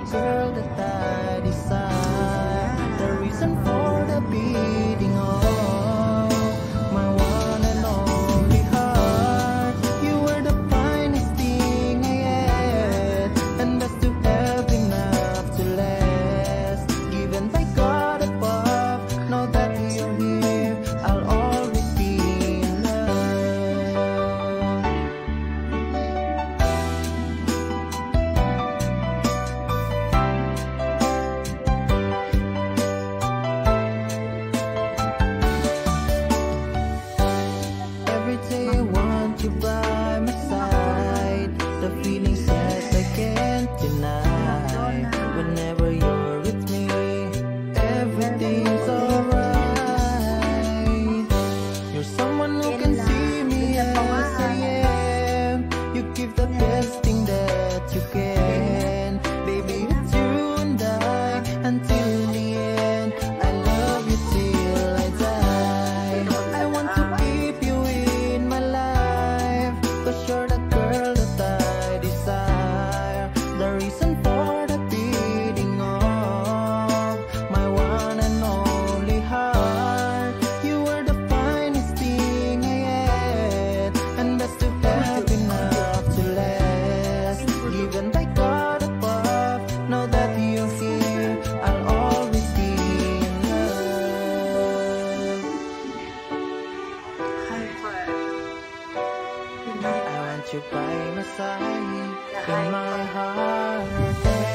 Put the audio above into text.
girl that I desire, the reason for the beating of my one and only heart. You were the finest thing I had, and best to have enough to last. Given by God above, now that you're here, I'll always be in love. Every day I want you by my side. The feeling says I can't deny. Whenever you're with me, everything's alright. You're someone who can see me as I am. You give the best thing that you can. Baby, it's you and I until the end. I love you till I die. I want to keep you in my life, 'cause you're the girl that I desire, the reason for the beating of my one and only heart. You were the finest thing I had, and that's to have enough to last. Given by God above, now that you're here, I'll always be in love. I want you by my side, in my heart.